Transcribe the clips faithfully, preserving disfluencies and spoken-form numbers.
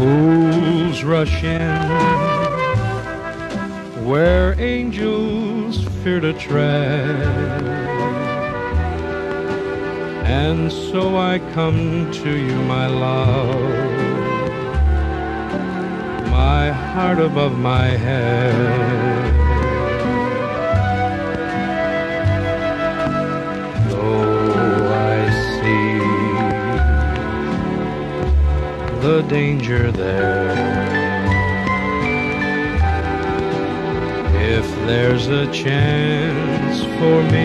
Fools rush in where angels fear to tread, and so I come to you, my love, my heart above my head. Though I see the danger there, if there's a chance for me,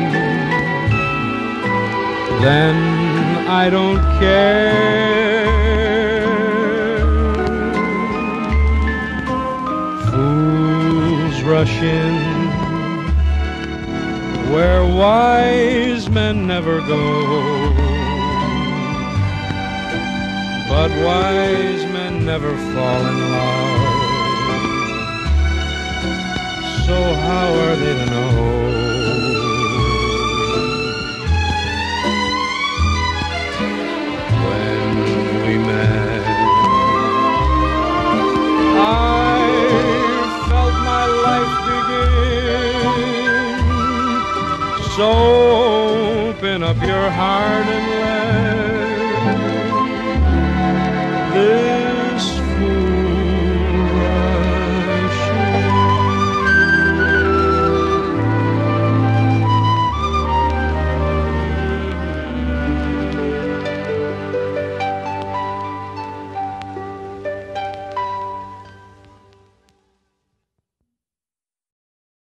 then I don't care. Fools rush in where wise men never go, but wise men never fall in love. So how are they to know?